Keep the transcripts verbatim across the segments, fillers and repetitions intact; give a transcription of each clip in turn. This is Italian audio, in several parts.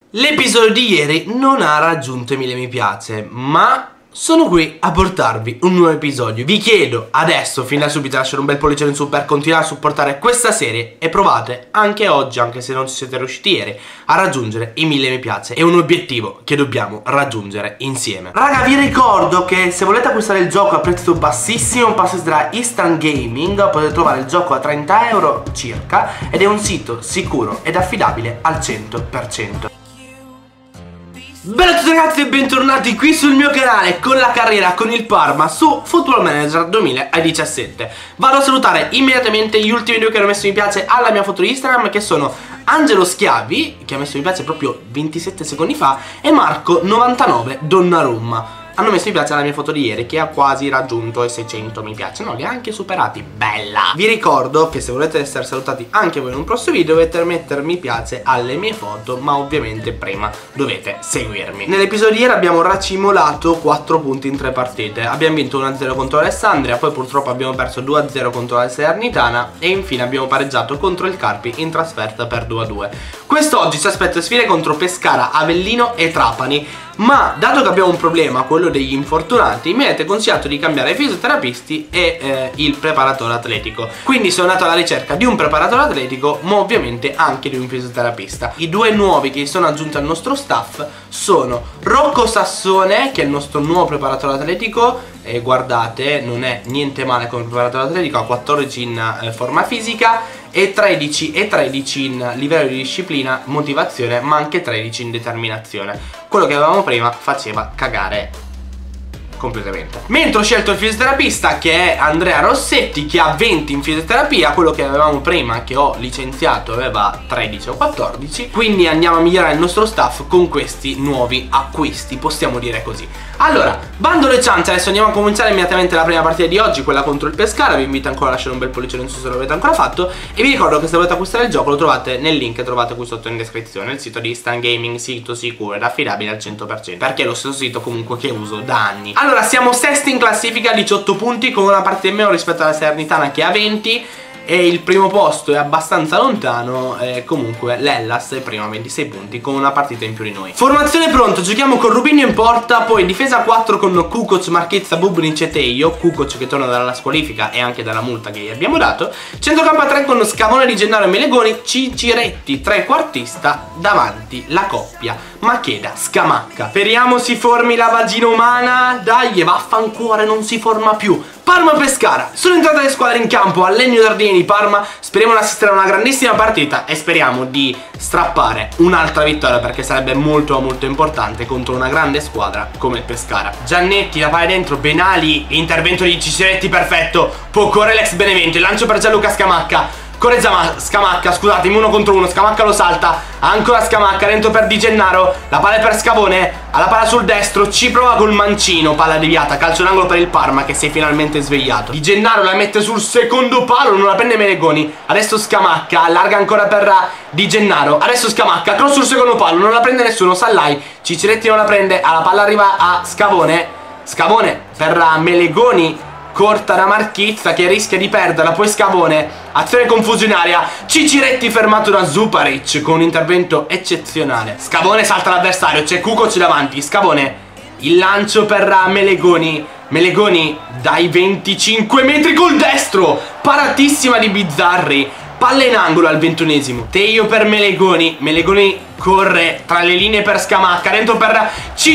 L'episodio di ieri non ha raggiunto i mille mi piace, ma sono qui a portarvi un nuovo episodio. Vi chiedo adesso, fin da subito, lasciare un bel pollice in su per continuare a supportare questa serie e provate anche oggi, anche se non ci siete riusciti ieri, a raggiungere i mille mi piace. È un obiettivo che dobbiamo raggiungere insieme. Raga, vi ricordo che se volete acquistare il gioco a prezzo bassissimo, passate da Instant Gaming, potete trovare il gioco a trenta euro circa ed è un sito sicuro ed affidabile al cento per cento. Bella a tutti ragazzi e bentornati qui sul mio canale con la carriera con il Parma su Football Manager duemiladiciassette. Vado a salutare immediatamente gli ultimi due che hanno messo mi piace alla mia foto di Instagram, che sono Angelo Schiavi, che ha messo mi piace proprio ventisette secondi fa, e Marco novantanove Donnarumma. Hanno messo mi piace alla mia foto di ieri, che ha quasi raggiunto i seicento mi piace. No, li ha anche superati. Bella! Vi ricordo che se volete essere salutati anche voi in un prossimo video dovete mettere mi piace alle mie foto, ma ovviamente prima dovete seguirmi. Nell'episodio di ieri abbiamo racimolato quattro punti in tre partite. Abbiamo vinto uno a zero contro Alessandria, poi purtroppo abbiamo perso due a zero contro la Salernitana e infine abbiamo pareggiato contro il Carpi in trasferta per due a due. Quest'oggi ci aspetta sfide contro Pescara, Avellino e Trapani. Ma dato che abbiamo un problema, quello degli infortunati, mi avete consigliato di cambiare i fisioterapisti e eh, il preparatore atletico. Quindi sono andato alla ricerca di un preparatore atletico, ma ovviamente anche di un fisioterapista. I due nuovi che sono aggiunti al nostro staff sono Rocco Sassone, che è il nostro nuovo preparatore atletico. E guardate, non è niente male come preparatore atletico, ha quattordici in eh, forma fisica e tredici e tredici in livello di disciplina, motivazione, ma anche tredici in determinazione. Quello che avevamo prima faceva cagare completamente. Mentre ho scelto il fisioterapista, che è Andrea Rossetti, che ha venti in fisioterapia. Quello che avevamo prima, che ho licenziato, aveva tredici o quattordici. Quindi andiamo a migliorare il nostro staff con questi nuovi acquisti, possiamo dire così. Allora, bando le ciance, adesso andiamo a cominciare immediatamente la prima partita di oggi, quella contro il Pescara. Vi invito ancora a lasciare un bel pollice in su se lo avete ancora fatto. E vi ricordo che se volete acquistare il gioco lo trovate nel link che trovate qui sotto in descrizione. Il sito di Instant Gaming, sito sicuro ed affidabile al cento per cento, perché è lo stesso sito comunque che uso da anni. Allora, siamo sesti in classifica, diciotto punti, con una partita in meno rispetto alla Salernitana che ha venti. E il primo posto è abbastanza lontano, eh, comunque l'Hellas è prima a ventisei punti con una partita in più di noi. Formazione pronto, giochiamo con Rubinho in porta, poi difesa quattro con Kukoc, Marchezza, Bubnic e Teio. Kukoc che torna dalla squalifica e anche dalla multa che gli abbiamo dato. Centrocampo a tre con Scavone, Di Gennaro e Melegoni. Ciciretti trequartista, davanti la coppia Macheda Scamacca. Speriamo si formi la vagina umana. Dai, vaffancuore, non si forma più. Parma Pescara, sono entrate le squadre in campo al Legno d'Ardini di Parma. Speriamo di assistere a una grandissima partita e speriamo di strappare un'altra vittoria, perché sarebbe molto molto importante contro una grande squadra come il Pescara. Giannetti, la palla dentro, Benali, intervento di Ciciretti perfetto, può correre l'ex Benevento, il lancio per Gianluca Scamacca. Corre Scamacca, scusatemi, uno contro uno, Scamacca lo salta, ancora Scamacca, dentro per Di Gennaro, la palla è per Scavone, ha la palla sul destro, ci prova col mancino, palla deviata, calcio d'angolo per il Parma che si è finalmente svegliato. Di Gennaro la mette sul secondo palo, non la prende Melegoni, adesso Scamacca, allarga ancora per Di Gennaro, adesso Scamacca, cross sul secondo palo, non la prende nessuno, Sallai, Ciciretti non la prende, la palla arriva a Scavone, Scavone per Melegoni, corta da Marchizza che rischia di perderla, poi Scavone, azione confusionaria, Ciciretti fermato da Zuparic con un intervento eccezionale. Scavone salta l'avversario, c'è Kukoc davanti, Scavone, il lancio per Melegoni, Melegoni dai venticinque metri col destro, paratissima di Bizzarri, palla in angolo al ventunesimo, Teio per Melegoni, Melegoni corre tra le linee per Scamacca, dentro per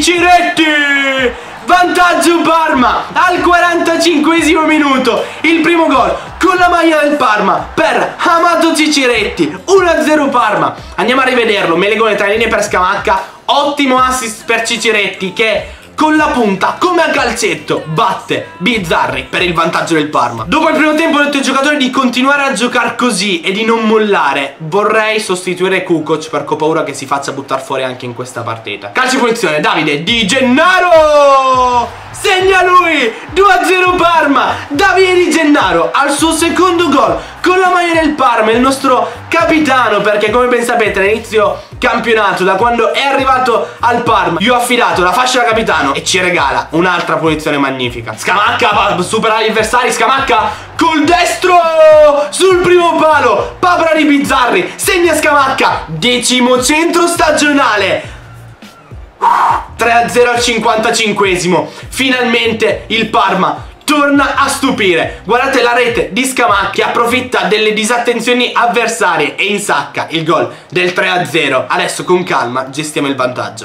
Ciciretti. Vantaggio Parma al quarantacinquesimo minuto, il primo gol con la maglia del Parma per Amato Ciciretti, uno a zero Parma. Andiamo a rivederlo, Melegone tra le linee per Scamacca, ottimo assist per Ciciretti che con la punta, come a calcetto, batte Bizzarri per il vantaggio del Parma. Dopo il primo tempo ho detto ai giocatori di continuare a giocare così e di non mollare. Vorrei sostituire Kukoc perché ho paura che si faccia buttare fuori anche in questa partita. Calcio di punizione, Davide Di Gennaro! segna lui, due a zero Parma. Davide Di Gennaro al suo secondo gol con la maglia del Parma, il nostro capitano, perché come ben sapete all'inizio campionato, da quando è arrivato al Parma, gli ho affidato la fascia da capitano e ci regala un'altra punizione magnifica. Scamacca supera gli avversari, Scamacca col destro sul primo palo, Papra di Bizzarri, segna Scamacca, decimo centro stagionale. Tre a zero al cinquantacinquesimo. Finalmente il Parma torna a stupire. Guardate la rete di Scamacca che approfitta delle disattenzioni avversarie e insacca il gol del tre a zero. Adesso con calma gestiamo il vantaggio.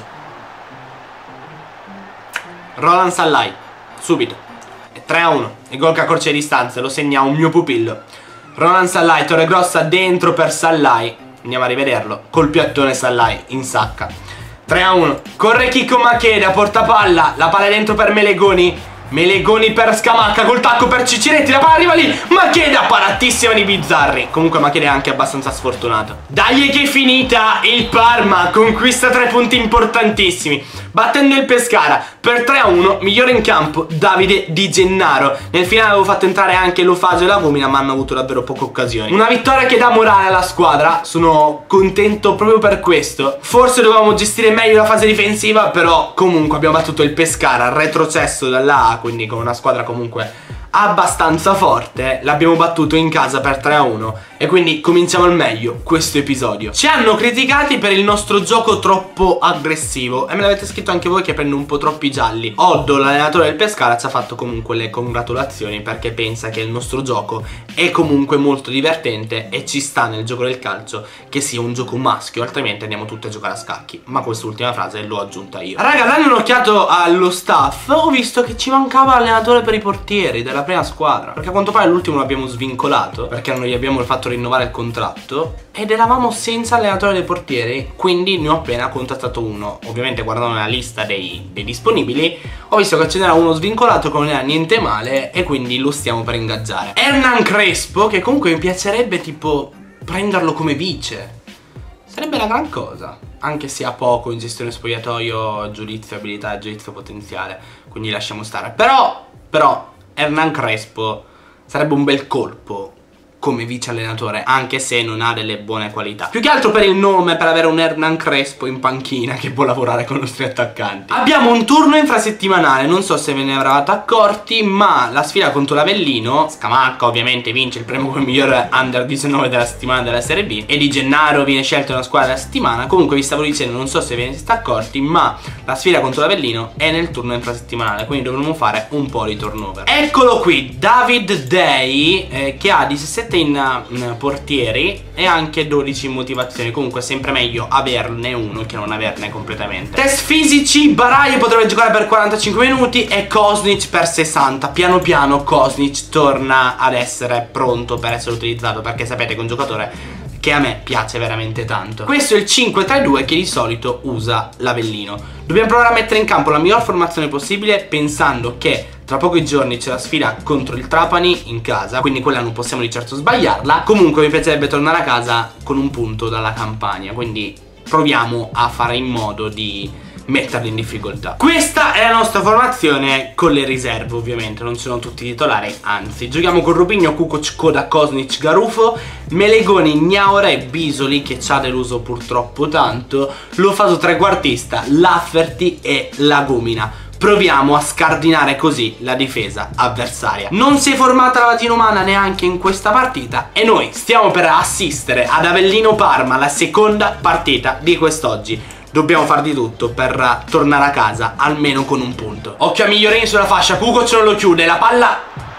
Roland Sallai subito, è tre a uno. Il gol che accorcia le distanze lo segna un mio pupillo. Roland Sallai, torre grossa dentro per Sallai. Andiamo a rivederlo. Col piattone Sallai insacca. tre a uno. Corre Chicco Macheda, porta palla, la palla è dentro per Melegoni. Melegoni per Scamacca, col tacco per Ciciretti, la palla arriva lì. Macheda, paratissima di Bizzarri. Comunque Macheda è anche abbastanza sfortunato. Dai che è finita, il Parma conquista tre punti importantissimi, battendo il Pescara per tre a uno. Migliore in campo Davide Di Gennaro. Nel finale avevo fatto entrare anche Lofaso e la Gomina, ma hanno avuto davvero poche occasioni. Una vittoria che dà morale alla squadra, sono contento proprio per questo. Forse dovevamo gestire meglio la fase difensiva, però comunque abbiamo battuto il Pescara, retrocesso dalla A, quindi con una squadra comunque abbastanza forte. L'abbiamo battuto in casa per tre a uno e quindi cominciamo al meglio questo episodio. Ci hanno criticati per il nostro gioco troppo aggressivo e me l'avete scritto anche voi che prendo un po' troppi gialli. Oddo, l'allenatore del Pescara, ci ha fatto comunque le congratulazioni perché pensa che il nostro gioco è comunque molto divertente e ci sta nel gioco del calcio che sia un gioco maschio, altrimenti andiamo tutti a giocare a scacchi. Ma quest'ultima frase l'ho aggiunta io. Raga, dando un'occhiato allo staff, ho visto che ci mancava l'allenatore per i portieri della prima squadra, perché a quanto pare l'ultimo l'abbiamo svincolato perché non gli abbiamo fatto rinnovare il contratto ed eravamo senza allenatore dei portieri, quindi ne ho appena contattato uno. Ovviamente guardando la lista dei, dei disponibili ho visto che ce n'era uno svincolato che non era niente male e quindi lo stiamo per ingaggiare. Hernan Crespo, che comunque mi piacerebbe tipo prenderlo come vice, sarebbe una gran cosa, anche se ha poco in gestione spogliatoio, giudizio, abilità, giudizio potenziale, quindi lasciamo stare. Però, però Hernan Crespo sarebbe un bel colpo come vice allenatore, anche se non ha delle buone qualità. Più che altro per il nome, per avere un Hernan Crespo in panchina che può lavorare con i nostri attaccanti. Abbiamo un turno infrasettimanale, non so se ve ne eravate accorti, ma la sfida contro l'Avellino, Scamacca ovviamente vince il premio come miglior under diciannove della settimana della Serie B e Di Gennaro viene scelto una squadra della settimana. Comunque vi stavo dicendo, non so se ve ne siete accorti, ma la sfida contro l'Avellino è nel turno infrasettimanale, quindi dovremmo fare un po' di turnover. Eccolo qui, David Day, eh, che ha diciassette in, in portieri e anche dodici in motivazioni. Comunque sempre meglio averne uno che non averne completamente. Test fisici, Baraje potrebbe giocare per quarantacinque minuti e Kosnic per sessanta. Piano piano Kosnic torna ad essere pronto per essere utilizzato, perché sapete che è un giocatore che a me piace veramente tanto. Questo è il cinque tre due che di solito usa l'Avellino. Dobbiamo provare a mettere in campo la miglior formazione possibile, pensando che tra pochi giorni c'è la sfida contro il Trapani in casa, quindi quella non possiamo di certo sbagliarla. Comunque mi piacerebbe tornare a casa con un punto dalla Campania, quindi proviamo a fare in modo di metterli in difficoltà. Questa è la nostra formazione con le riserve, ovviamente non sono tutti titolari, anzi giochiamo con Rubinho, Kukoc, Koda, Kosnic, Garufo, Melegoni, Gnaure, Bisoli che ci ha deluso purtroppo tanto, Lofaso trequartista, Lafferty e Lagomina. Proviamo a scardinare così la difesa avversaria. Non si è formata la vagina umana neanche in questa partita e noi stiamo per assistere ad Avellino Parma, la seconda partita di quest'oggi. Dobbiamo far di tutto per tornare a casa almeno con un punto. Occhio a Migliorini sulla fascia, Kukoc non lo chiude, la palla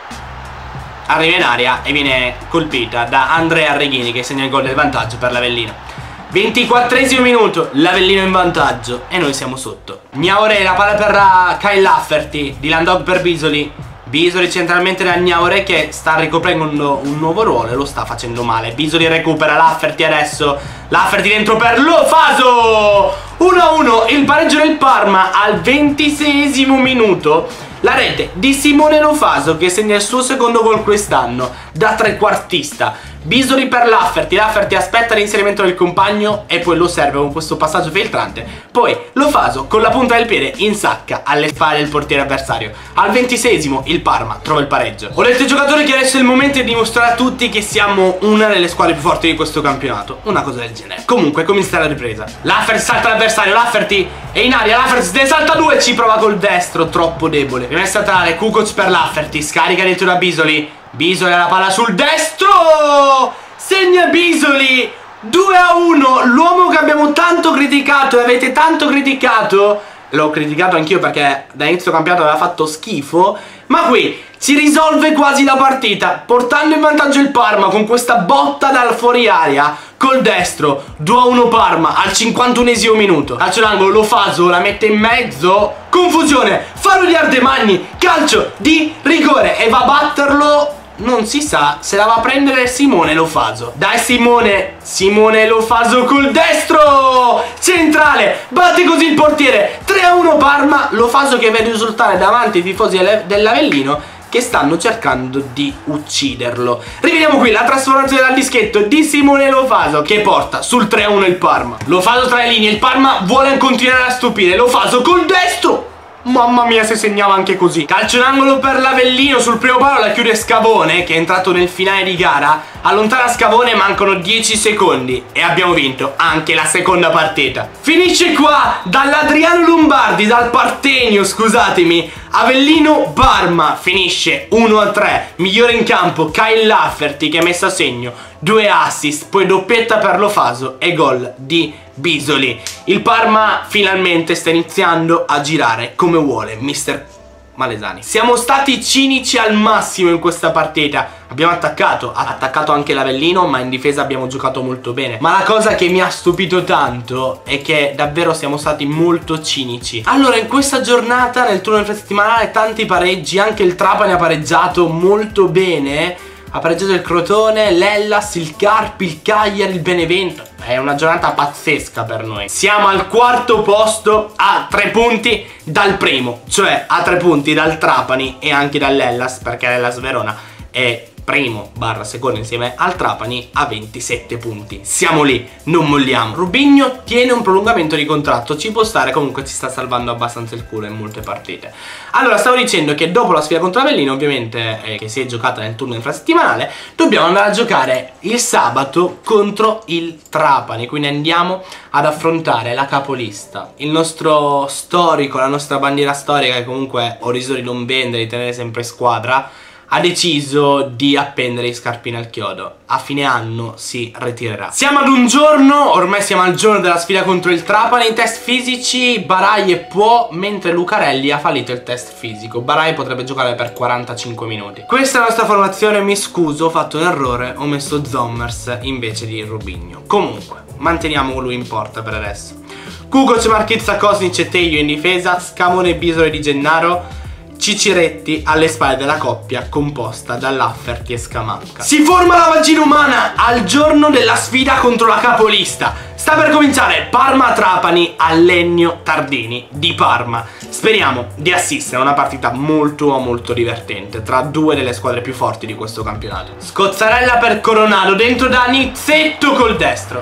arriva in aria e viene colpita da Andrea Reghini che segna il gol del vantaggio per l'Avellino. ventiquattresimo minuto, l'Avellino in vantaggio e noi siamo sotto. Gnaure, la palla per Kyle Lafferty, Dylan Dog per Bisoli. Bisoli centralmente da Gnaure che sta ricoprendo un nuovo ruolo e lo sta facendo male. Bisoli recupera Lafferty adesso, Lafferty dentro per Lofaso, uno a uno, il pareggio del Parma al ventiseiesimo minuto. La rete di Simone Lofaso che segna il suo secondo gol quest'anno da trequartista. Bisoli per Lafferty. Lafferty aspetta l'inserimento del compagno e poi lo serve con questo passaggio filtrante. Poi Lofaso con la punta del piede insacca alle spalle del portiere avversario. Al ventiseiesimo il Parma trova il pareggio. Ho detto ai giocatori che adesso è il momento di dimostrare a tutti che siamo una delle squadre più forti di questo campionato. Una cosa del genere. Comunque comincia la ripresa. Lafferty salta l'avversario. Lafferty è in aria. Lafferty ne salta due. Ci prova col destro. Troppo debole. Rimessa laterale. Kukoc per Lafferty. Scarica dentro da Bisoli. Bisoli ha la palla sul destro. Segna Bisoli. due a uno. L'uomo che abbiamo tanto criticato e avete tanto criticato. L'ho criticato anch'io perché da inizio campionato aveva fatto schifo. Ma qui si risolve quasi la partita, portando in vantaggio il Parma con questa botta dal fuori area col destro. Due a uno Parma al cinquantunesimo minuto. Calcio d'angolo, Lofaso la mette in mezzo. Confusione, fallo di Ardemagni. Calcio di rigore e va a batterlo. Non si sa se la va a prendere Simone Lofaso. Dai Simone. Simone Lofaso col destro. Centrale. Batte così il portiere. tre a uno Parma. Lofaso che vede risultare davanti ai tifosi dell'Avellino che stanno cercando di ucciderlo. Rivediamo qui la trasformazione dal dischetto di Simone Lofaso che porta sul tre a uno il Parma. Lofaso tra le linee. Il Parma vuole continuare a stupire. Lofaso col destro. Mamma mia se segnava anche così. Calcio d'angolo per l'Avellino. Sul primo palo la chiude Scavone che è entrato nel finale di gara. Allontana Scavone, mancano dieci secondi e abbiamo vinto anche la seconda partita. Finisce qua dall'Adriano Lombardi, dal Partenio scusatemi. Avellino Parma finisce uno a tre. Migliore in campo Kyle Lafferty che ha messo a segno due assist, poi doppietta per Lofaso e gol di Bisoli. Il Parma finalmente sta iniziando a girare come vuole mister Malesani. Siamo stati cinici al massimo in questa partita. Abbiamo attaccato, ha attaccato anche l'Avellino, ma in difesa abbiamo giocato molto bene. Ma la cosa che mi ha stupito tanto è che davvero siamo stati molto cinici. Allora, in questa giornata, nel turno infrasettimanale, tanti pareggi. Anche il Trapani ha pareggiato molto bene. Ha pareggiato il Crotone, l'Hellas, il Carpi, il Cagliari, il Benevento. È una giornata pazzesca per noi. Siamo al quarto posto a tre punti dal primo, cioè a tre punti dal Trapani e anche dall'Hellas, perché l'Hellas Verona è primo barra secondo insieme al Trapani a ventisette punti. Siamo lì, non molliamo. Rubinho tiene un prolungamento di contratto, ci può stare, comunque ci sta salvando abbastanza il culo in molte partite. Allora, stavo dicendo che dopo la sfida contro Avellino, ovviamente eh, che si è giocata nel turno infrasettimanale, dobbiamo andare a giocare il sabato contro il Trapani, quindi andiamo ad affrontare la capolista, il nostro storico, la nostra bandiera storica che comunque ho deciso di non vendere, di tenere sempre in squadra, ha deciso di appendere i scarpini al chiodo. A fine anno si ritirerà. Siamo ad un giorno, ormai siamo al giorno della sfida contro il Trapani. In test fisici Baraie può, mentre Lucarelli ha fallito il test fisico. Baraie potrebbe giocare per quarantacinque minuti. Questa è la nostra formazione, mi scuso, ho fatto un errore, ho messo Zommers invece di Rubinho. Comunque, manteniamo lui in porta per adesso. Kukoc, Marchizza, Kosnic e Tejo in difesa, Scamone, Bisoli di Gennaro, Ciciretti alle spalle della coppia composta da Lafferty e Scamacca. Si forma la vagina umana al giorno della sfida contro la capolista. Sta per cominciare Parma-Trapani all'Ennio Tardini di Parma. Speriamo di assistere a una partita molto molto divertente tra due delle squadre più forti di questo campionato. Scozzarella per Coronado, dentro da Nizzetto col destro.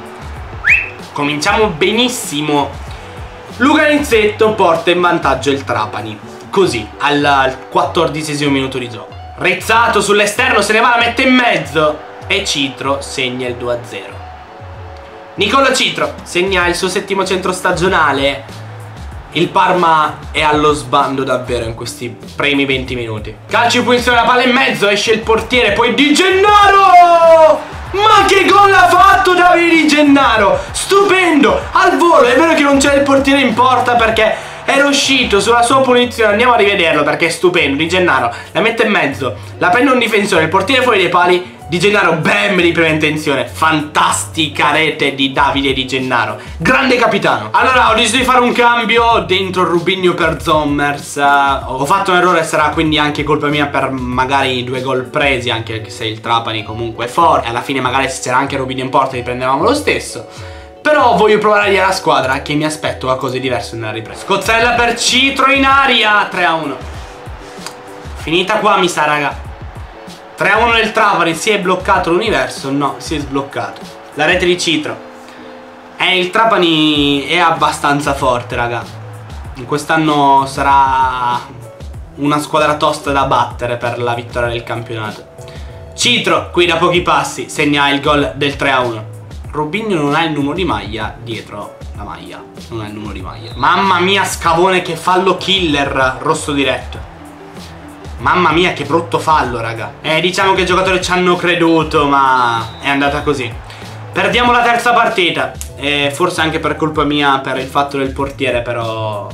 Cominciamo benissimo. Luca Nizzetto porta in vantaggio il Trapani. Così, al quattordicesimo minuto di gioco. Rezzato sull'esterno, se ne va, la mette in mezzo. E Citro segna il due a zero. Nicola Citro segna il suo settimo centro stagionale. Il Parma è allo sbando davvero in questi primi venti minuti. Calcio in punizione, la palla in mezzo, esce il portiere, poi Di Gennaro! Ma che gol ha fatto Davide Di Gennaro! Stupendo! Al volo, è vero che non c'è il portiere in porta perché era uscito sulla sua punizione. Andiamo a rivederlo perché è stupendo. Di Gennaro la mette in mezzo, la prende un difensore, il portiere fuori dai pali. Di Gennaro, bam, di prima intenzione. Fantastica rete di Davide Di Gennaro, grande capitano. Allora ho deciso di fare un cambio dentro Rubinho per Zommers. uh, Ho fatto un errore, sarà quindi anche colpa mia per magari i due gol presi, anche se il Trapani comunque è forte. Alla fine magari se c'era anche Rubinho in porta li prendevamo lo stesso. Però voglio provare a dire alla squadra che mi aspetto a cose diverse nella ripresa. Scozzella per Citro in aria, tre a uno. Finita qua mi sa, raga. tre a uno del Trapani, si è bloccato l'universo? No, si è sbloccato. La rete di Citro. E il Trapani è abbastanza forte, raga. Quest'anno sarà una squadra tosta da battere per la vittoria del campionato. Citro, qui da pochi passi, segna il gol del tre a uno. Robinho non ha il numero di maglia dietro la maglia. Non ha il numero di maglia. Mamma mia, Scavone, che fallo killer. Rosso diretto. Mamma mia, che brutto fallo, raga. Eh, diciamo che i giocatori ci hanno creduto, ma è andata così. Perdiamo la terza partita. E forse anche per colpa mia, per il fatto del portiere, però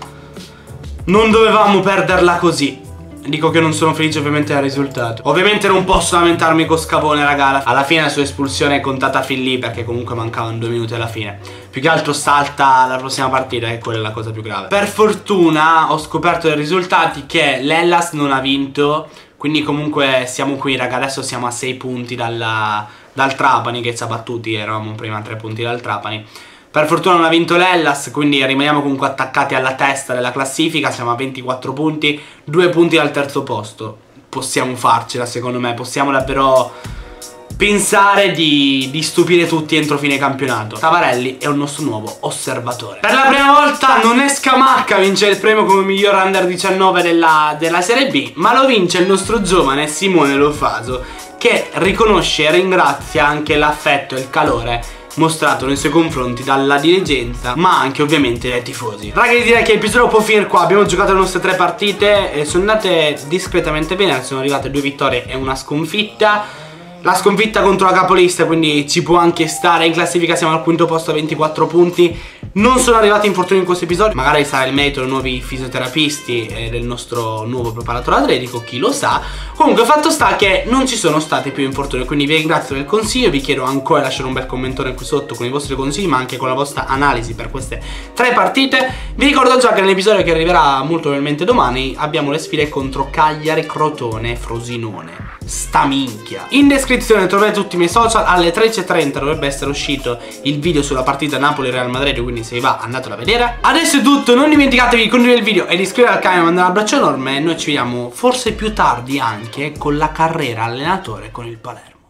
non dovevamo perderla così. Dico che non sono felice ovviamente del risultato. Ovviamente non posso lamentarmi con Scavone, raga. Alla fine la sua espulsione è contata fin lì, perché comunque mancavano due minuti alla fine. Più che altro salta la prossima partita, e quella è la cosa più grave. Per fortuna ho scoperto dai risultati che l'Hellas non ha vinto, quindi comunque siamo qui, raga. Adesso siamo a sei punti dalla, dal Trapani, che ci ha battuti. Eravamo prima a tre punti dal Trapani. Per fortuna non ha vinto l'Hellas, quindi rimaniamo comunque attaccati alla testa della classifica. Siamo a ventiquattro punti, due punti dal terzo posto. Possiamo farcela, secondo me. Possiamo davvero pensare di, di stupire tutti entro fine campionato. Tavarelli è un nostro nuovo osservatore. Per la prima volta non è Scamacca a vincere il premio come miglior under diciannove della, della Serie B, ma lo vince il nostro giovane Simone Lofaso, che riconosce e ringrazia anche l'affetto e il calore mostrato nei suoi confronti dalla dirigenza, ma anche ovviamente dai tifosi. Ragazzi, direi che l'episodio può finire qua. Abbiamo giocato le nostre tre partite e sono andate discretamente bene. Sono arrivate due vittorie e una sconfitta. La sconfitta contro la capolista, quindi ci può anche stare. In classifica siamo al quinto posto a ventiquattro punti. Non sono arrivati infortuni in questo episodio. Magari sarà il merito dei nuovi fisioterapisti e del nostro nuovo preparatore atletico, chi lo sa. Comunque fatto sta che non ci sono stati più infortuni, quindi vi ringrazio del consiglio. Vi chiedo ancora di lasciare un bel commentone qui sotto con i vostri consigli, ma anche con la vostra analisi per queste tre partite. Vi ricordo già che nell'episodio che arriverà molto probabilmente domani abbiamo le sfide contro Cagliari, Crotone e Frosinone. Sta minchia. In descrizione trovate tutti i miei social. Alle tredici e trenta dovrebbe essere uscito il video sulla partita Napoli-Real Madrid, quindi se vi va andatelo a vedere. Adesso è tutto, non dimenticatevi di condividere il video e di iscrivervi al canale e mandare un abbraccio enorme. Noi ci vediamo forse più tardi anche con la carriera allenatore con il Palermo.